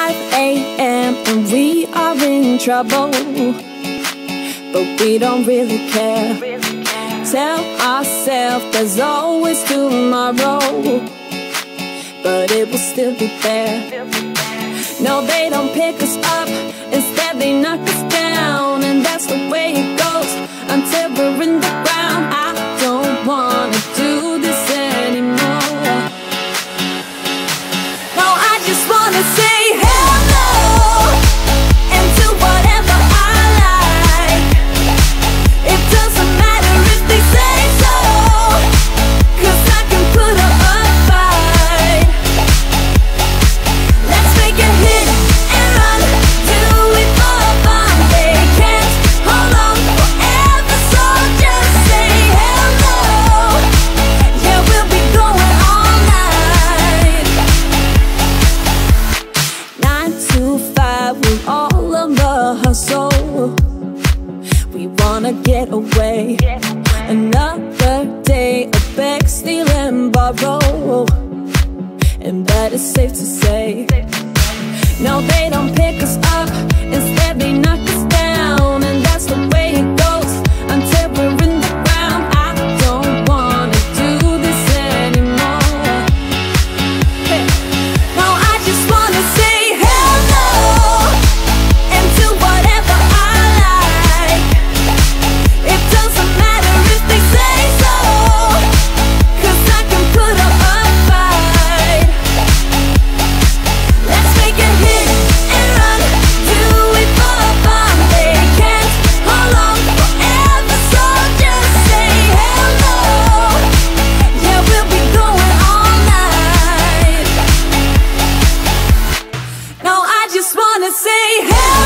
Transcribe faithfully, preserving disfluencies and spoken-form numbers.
five A M and we are in trouble, but we don't really care. Tell ourselves there's always tomorrow, but it will still be there. No, they don't pick us up, instead they knock us down. And that's the way it goes until we're in the ground. I don't wanna do this anymore. No, I just wanna say hello and do whatever I like. It doesn't matter if they say so, 'cause I can put up a fight. Let's make a hit and run, do it for fun. They can't hold on forever, so just say hello. Yeah, we'll be going all night. Nine to five with all of the hustle. We wanna get away. Another day of beg, steal and borrow, and that is safe to say. No, they don't pick us up, instead they knock us down. And that's the way it goes until we're in the ground. I don't wanna do this anymore. Hey. No, I just wanna say hello and do whatever I like. It doesn't matter if they say so, 'cause I can put up a fight. Let's make a hit and run, do it for fun. They can't hold on forever, so just say hello. Yeah, we'll be going all night. No, I just wanna say hello.